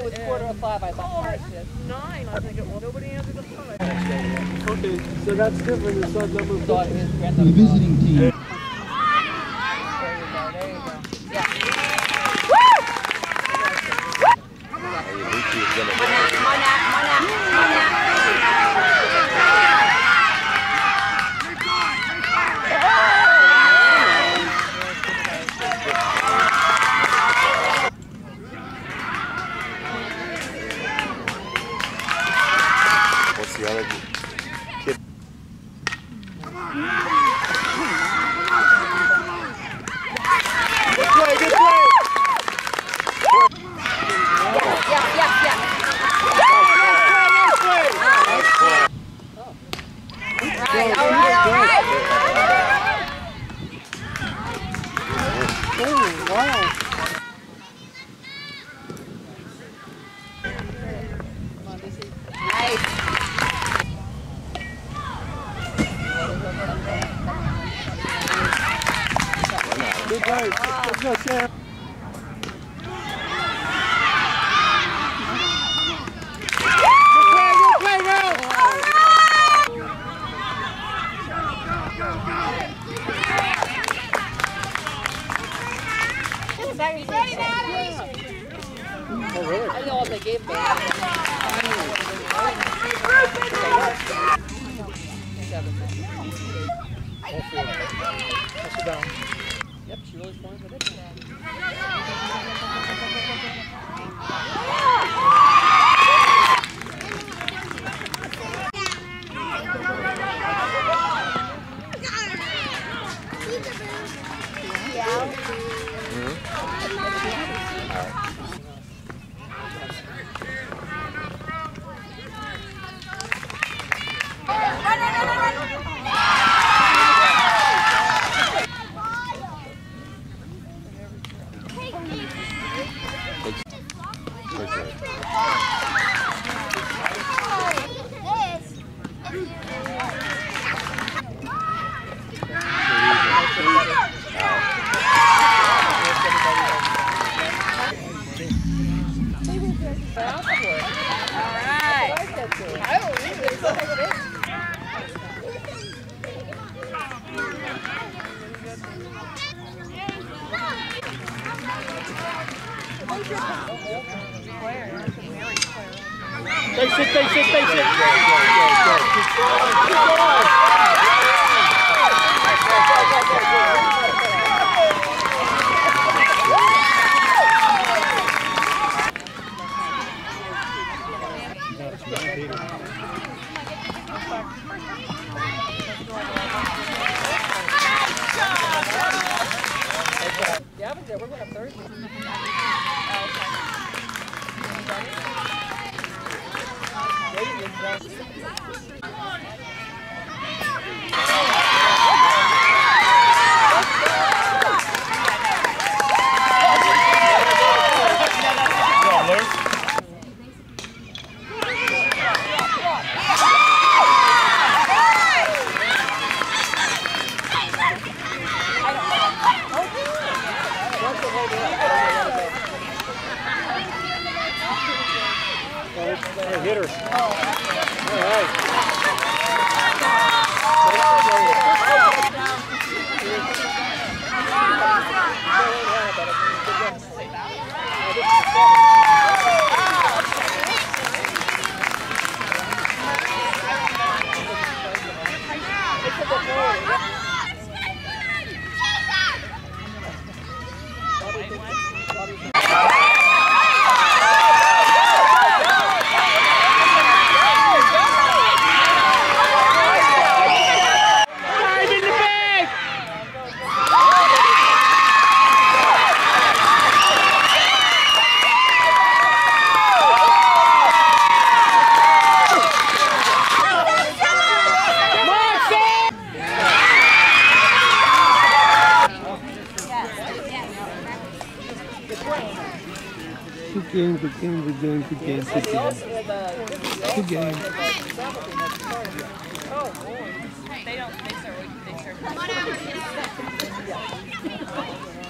it was 4:45, I thought. 9, I think it was. Nobody answered the phone. Okay, so that's different. It's not number 50. The visiting team. There you go, there you go. Yeah. Come on now. What's the other kid? Good play, good play! Yeah. All right. Oh, wow. Nice. Good play. Let's go, Sam. Good play, Ralph! Oh, really? I know what they gave me. 7. Push it down. Yep, she really swung with it. Face it. Yeah, but we're going up Thursday. Hit her. All Good game. They start